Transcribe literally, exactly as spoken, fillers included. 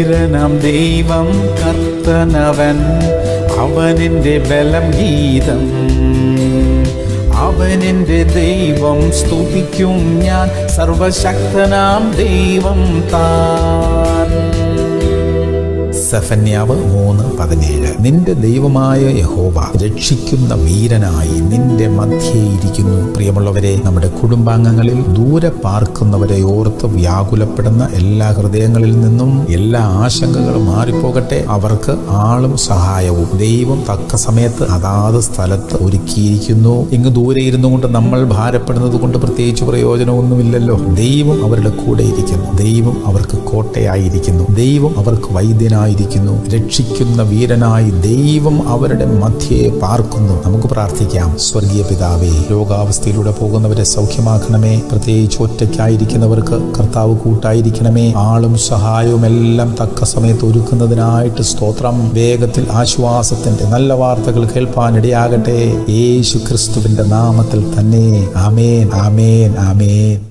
വീരനാം ദൈവം കർത്തനവൻ, അവനെന്റെ ബലം ഗീതം. അവനെന്റെ ദൈവം, സ്തുതിക്കും ഞാൻ സർവശക്തനാം ദൈവം താൻ. സെഫന്യാവ് മൂന്ന് പതിനേഴ്. നിന്റെ ദൈവമായ യഹോവ രക്ഷിക്കുന്ന വീരനായി നിന്റെ മധ്യേ ഇരിക്കുന്നു. പ്രിയമുള്ളവരെ, നമ്മുടെ കുടുംബാംഗങ്ങളിൽ ദൂരെ പാർക്കുന്നവരെ ഓർത്ത് വ്യാകുലപ്പെടുന്ന എല്ലാ ഹൃദയങ്ങളിൽ നിന്നും എല്ലാ ആശങ്കകളും മാറിപ്പോകട്ടെ. അവർക്ക് ആളും സഹായവും ദൈവം തക്ക സമയത്ത് അതാത് സ്ഥലത്ത് ഒരുക്കിയിരിക്കുന്നു. ഇങ്ങ് ദൂരെ ഇരുന്നു കൊണ്ട് നമ്മൾ ഭാരപ്പെടുന്നത് കൊണ്ട് പ്രത്യേകിച്ച് പ്രയോജനമൊന്നുമില്ലല്ലോ. ദൈവം അവരുടെ കൂടെ ഇരിക്കുന്നു. ദൈവം അവർക്ക് കോട്ടയായിരിക്കുന്നു. ദൈവം അവർക്ക് വൈദ്യനായി, രക്ഷിക്കുന്ന വീരനായി ദൈവം അവരുടെ മധ്യേ പാർക്കുന്നു. നമുക്ക് പ്രാർത്ഥിക്കാം. സ്വർഗീയ പിതാവേ, രോഗാവസ്ഥയിലൂടെ പോകുന്നവരെ സൗഖ്യമാക്കണമേ. പ്രത്യേകിച്ച് ഒറ്റയ്ക്കായിരിക്കുന്നവർക്ക് കർത്താവ് കൂട്ടായിരിക്കണമേ. ആളും സഹായവും എല്ലാം തക്ക സമയത്ത് ഒരുക്കുന്നതിനായിട്ട് സ്തോത്രം. വേഗത്തിൽ ആശ്വാസത്തിന്റെ നല്ല വാർത്തകൾ കേൾപ്പാനിടയാകട്ടെ. യേശു ക്രിസ്തുവിന്റെ നാമത്തിൽ തന്നെ. ആമേൻ, ആമേൻ, ആമേൻ.